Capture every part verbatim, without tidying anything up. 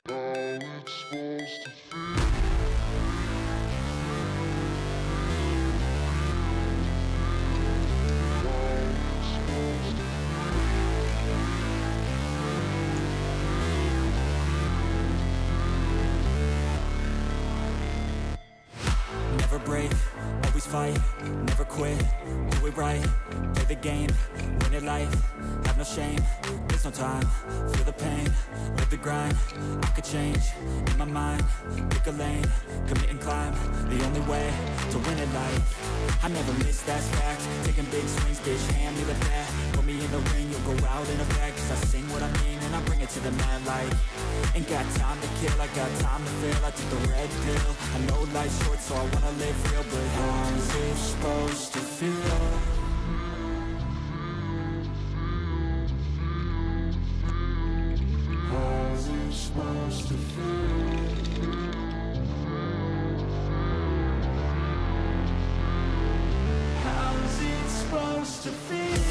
it's supposed to feel. Never break, always fight, never quit, do it right, play the game, win it life, have no shame, there's no time, feel the pain, live the grind, I could change, in my mind, pick a lane, commit and climb, the only way to win it life, I never miss, that's fact, taking big swings, bitch, hand me the bat, put me in the ring, you'll go out in a bag, cause I sing what I mean and I bring it to the mad light, ain't got time to kill, I got time to feel, I took the red pill, I know life's short so I wanna live real, but how's it supposed to feel? How's it supposed to feel? How's it supposed to feel?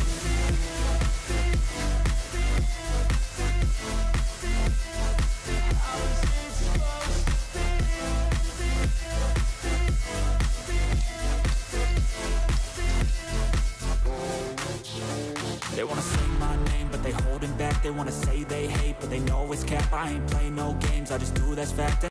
They wanna say my name, but they holding back. They wanna say they hate, but they know it's cap. I ain't play no games, I just do that's fact.